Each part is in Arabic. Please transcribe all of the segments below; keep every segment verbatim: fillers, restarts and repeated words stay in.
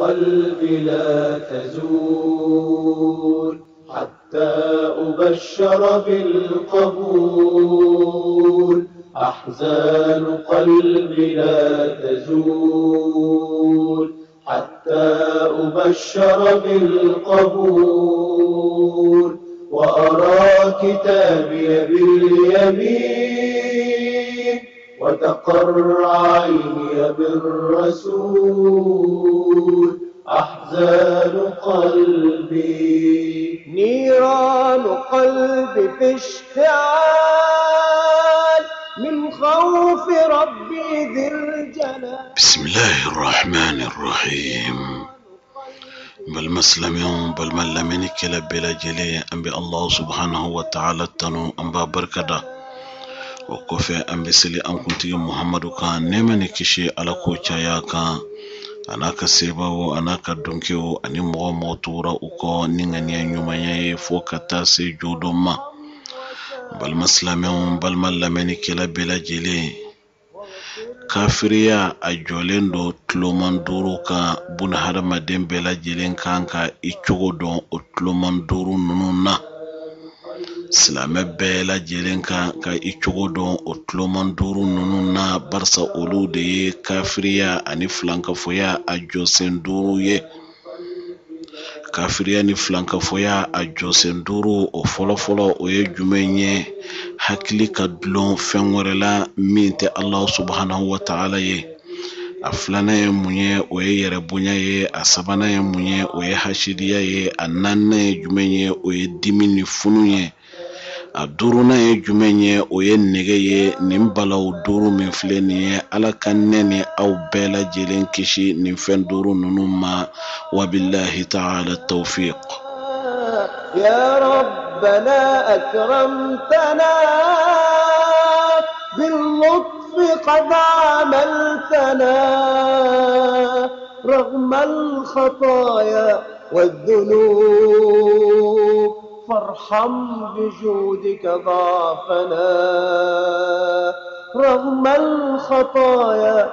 قلبي لا تزول حتى أبشر بالقبول. أحزان قلبي لا تزول حتى أبشر بالقبول. وأرى كتابي باليمين وتقر عيني بالرسول. أحزان قلبي نيران قلبي في اشتعال من خوف ربي ذي الجلال. بسم الله الرحمن الرحيم. بل مسلمين بل ملمني كلا بلا جلي أنبي الله سبحانه وتعالى تنو أنبا بركدا وكفي أنبي سلي أن كنت محمد كان نمني كشي على كوچايا كان anaka sebawo anaka donkewo ani mogo motura uko ningania nyumaye fokata se jodoma bal maslamen bal malameni kila bela jele kafiriya ajolendo tlomanduru ka bun harama dem bela jelen kanka ichogo don o tlomanduru nununa silame bela jelen ka ka ichogo don o tlomanduru nununa barsa olu de kafiriya ani flanka foya ajosenduru ye kafiriya ni flanka foya ajosenduru o folo folo o ye jumenye hakili ka dlon fenworela minte Allah subhanahu wa ta'ala ye aflana ye munye o ye yere bunya ye asabana ye munye o ye hashidiya ye ananna ye jumenye o ye dimini funu ye aduruna ye jumenye o ye nege ye nimbalaw duru min fileni ye ala kanneni aw bela jelen kishi nin fen duru nunuma wabillahi ta'ala tawfiq. يا ربنا أكرمتنا باللطف قد عملتنا رغم الخطايا والذنوب فارحم بجودك ضعفنا رغم الخطايا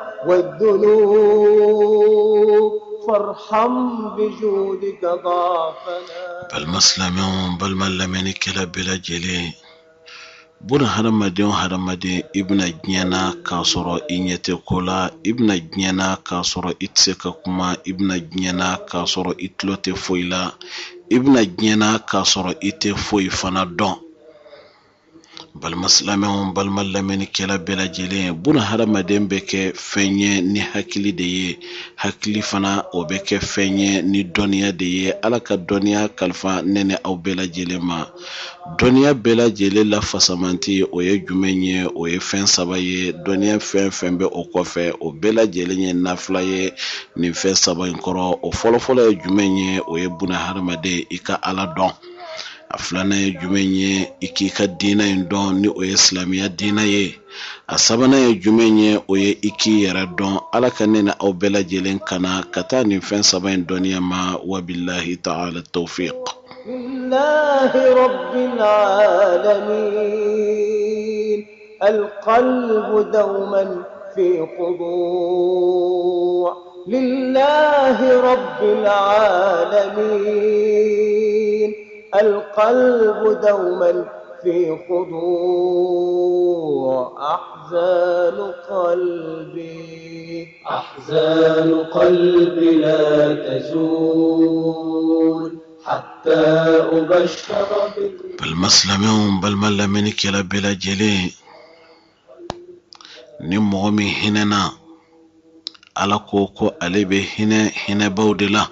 والذنوب فارحم بجودك ضعفنا. بل مسلمون بل ملمني كلا بلا جلي بنا هرمدين هرمدين ابن جنانا كاسورو إنيتي كولا ابن جنانا كاسورو إتسكا كما ابن جنانا كاسورو إتلوتي فويلا ابن جنانا كاسورو إتي فوي فانا دون bal maslamen bal malameni kela bela jele buna haramadin beke fenye ni hakili de ye hakili fana o beke fenye ni doniya de ye alaka doniya kalfa nene aw bela jele ma doniya bela jele la fasamanti o ye jumenye o ye fen saba ye doniya fen fen be o kofe o bela jele nye nafla ye ni fen saba inkoro o folo folo ye jumenye o ye buna haramade ika ala don aflana ye jumenye ikika dina indon ni o islamiya dina ye asabana ye jumenye o ye iki yara don ala kanena aw bela jelen kana kata ni fen saba indoniya ma wabillahi ta'ala tawfiq. lillahi rabbil alamin القلب دوما في خضوع لله رب العالمين القلب دوما في خضوع أحزان قلبي أحزان قلبي لا تزول حتى أبشر بل مسلمون بل ملمني كلا بلا جلي نمومي هننا على كوكو علي بهنا هنا بودلا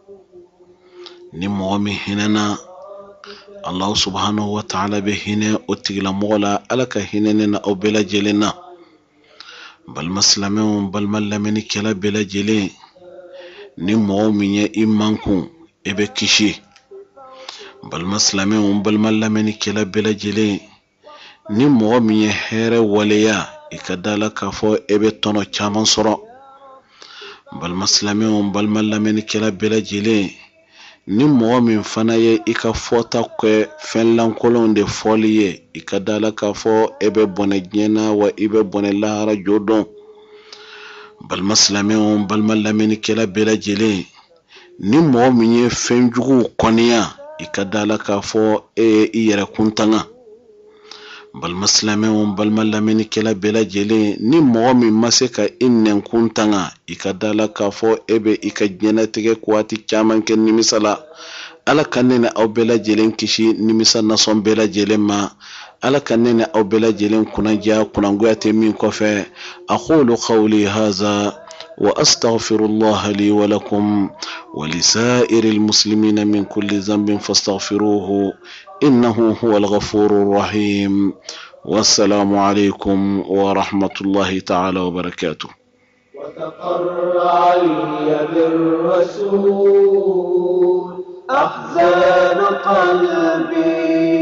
نمومي هننا الله سبحانه وتعالى بهنا أتقل مولا ألك هننا أو بلا جلنا بل مسلمون بل ملمني كلا بلا جلي نمومي إيمانكم إبكشي بل مسلمون بل ملمني كلا بلا جلي نمومي هير وليا ikadala kafo ebe tono chaman soro bal maslamin bal malamin kila bela jile ni mo min fana ye ika fota kwe fenlan kolon de foliye ikadala kafo ebe bone jena wa ibe bone lahara jodon bal maslamin bal malamin kila bela jile ni mɔgɔ min ye fɛn jugu kɔniya i ka dala k'a fɔ e ye i yɛrɛ kuntanga. Balima silamɛw balima lamɛnnikɛla bɛɛ lajɛlen, ni mɔgɔ min ma se ka i nɛn kuntanga i ka dala k'a fɔ e bɛ i ka diɲɛlatigɛ waati caman kɛ nimisa la. Ala ka ne ni aw bɛɛ lajɛlen kisi nimisa nasɔn bɛɛ lajɛlen ma. Ala ka ne ni aw bɛɛ lajɛlen kunnaja kunangoya tɛ min kɔfɛ. aqulu qawli hadha wa astaghfirullaha li wa lakum wa lisairil muslimina min kulli dhanbin fastaghfiruhu innahu huwal ghafurur rahim. Wassalamu alaykum wa rahmatullahi ta'ala wa barakatuh. وتقر عيني بالرسول أحزان قلبي